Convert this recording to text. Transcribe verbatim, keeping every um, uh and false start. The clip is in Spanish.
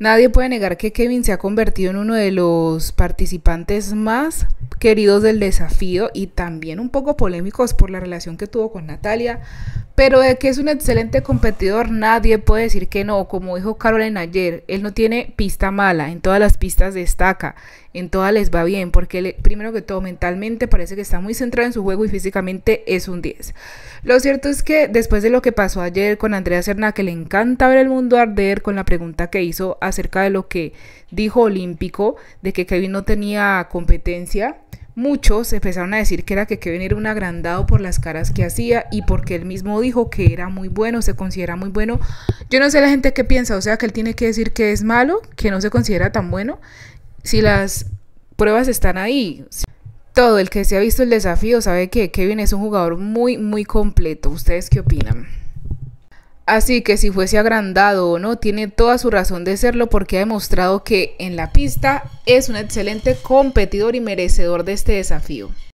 Nadie puede negar que Kevin se ha convertido en uno de los participantes más queridos del desafío y también un poco polémicos por la relación que tuvo con Natalia, pero de que es un excelente competidor nadie puede decir que no. Como dijo Caroline ayer, él no tiene pista mala, en todas las pistas destaca, en todas les va bien, porque él, primero que todo, mentalmente parece que está muy centrado en su juego y físicamente es un diez. Lo cierto es que después de lo que pasó ayer con Andrea Serna, que le encanta ver el mundo arder, con la pregunta que hizo acerca de lo que dijo Olímpico, de que Kevin no tenía competencia, muchos empezaron a decir que era que Kevin era un agrandado por las caras que hacía y porque él mismo dijo que era muy bueno, se considera muy bueno. Yo no sé la gente qué piensa, o sea que él tiene que decir que es malo, que no se considera tan bueno, si las pruebas están ahí. Todo el que se ha visto el desafío sabe que Kevin es un jugador muy muy completo. ¿Ustedes qué opinan? Así que si fuese agrandado o no, tiene toda su razón de serlo porque ha demostrado que en la pista es un excelente competidor y merecedor de este desafío.